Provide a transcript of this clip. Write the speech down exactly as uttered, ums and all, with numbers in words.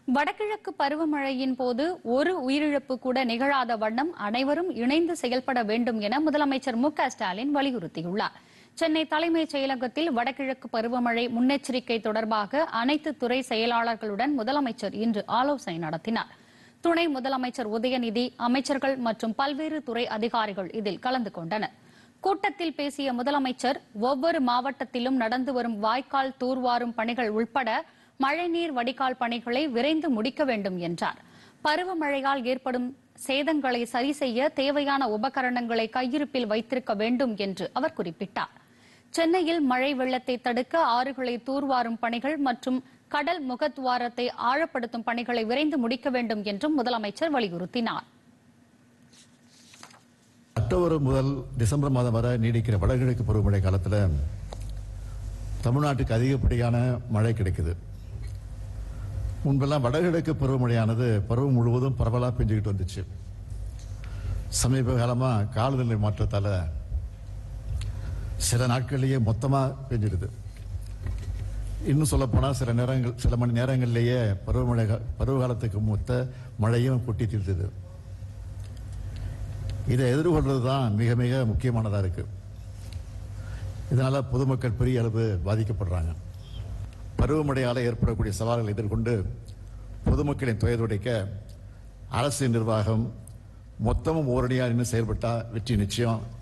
வடகிழக்கு பருவமழையின் போது ஒரு உயிரிழப்பு கூட நிகழாத வண்ணம் அனைவரும் இணைந்து செயல்பட வேண்டும் என முதலமைச்சர் மு க ஸ்டாலின் வலியுறுத்தியுள்ளார். சென்னை தலைமைச் செயலகத்தில் வடகிழக்கு பருவமழை முன்னெச்சரிக்கை தொடர்பாக அனைத்து துறை செயலாளர்களுடன் முதலமைச்சர் இன்று ஆலோசனை நடத்தினார். துணை முதலமைச்சர் உதயநிதி, அமைச்சர்கள் மற்றும் பல்வேறு துறை அதிகாரிகள் இதில் கலந்து கொண்டனர். கூட்டத்தில் பேசிய முதலமைச்சர் ஒவ்வொரு மாவட்டத்திலும் நடந்து வரும் வாய்க்கால் தூர்வாரும் பணிகள் உட்பட மழைநீர் வடிகால் பணிகளை விரைந்து முடிக்க வேண்டும் என்றார். பருவமழையால் ஏற்படும் சேதங்களை சரி செய்ய தேவையான உபகரணங்களை கையிருப்பில் வைத்திருக்க வேண்டும் என்று அவர் குறிப்பிட்டார். சென்னையில் மழை வெள்ளத்தை தடுக்க ஆறுகளை தூர்வாரும் பணிகள் மற்றும் கடல் முகத்துவாரத்தை ஆழப்படுத்தும் பணிகளை விரைந்து முடிக்க வேண்டும் என்றும் முதலமைச்சர் வலியுறுத்தினார். அக்டோபர் முதல் டிசம்பர் மாதம் வரை நீடிக்கிற வடகிழக்கு பருவமழை காலத்தில் தமிழ்நாட்டுக்கு அதிகப்படியான மழை கிடைக்குது. முன்பெல்லாம் வடகிழக்கு பருவமழையானது பருவம் முழுவதும் பரவலாக பெஞ்சுக்கிட்டு வந்துச்சு. சமீப காலமாக காலநிலை மாற்றத்தால் சில நாட்கள்லேயே மொத்தமாக பெஞ்சிடுது. இன்னும் சொல்ல போனால் சில நேரங்கள் சில மணி நேரங்கள்லேயே பருவமழை பருவகாலத்துக்கு மொத்த மழையும் கொட்டி தீர்த்துது. இதை எதிர்கொள்வது தான் மிக மிக முக்கியமானதாக இருக்கு. இதனால் பொதுமக்கள் பெரிய அளவு பாதிக்கப்படுறாங்க. பருவமழையால் ஏற்படக்கூடிய சவால்களை எதிர்கொண்டு பொதுமக்களின் துயர் துடைக்க அரசு நிர்வாகம் மொத்தமும் ஓரடியாக இன்னும் செயல்பட்டால் வெற்றி நிச்சயம்.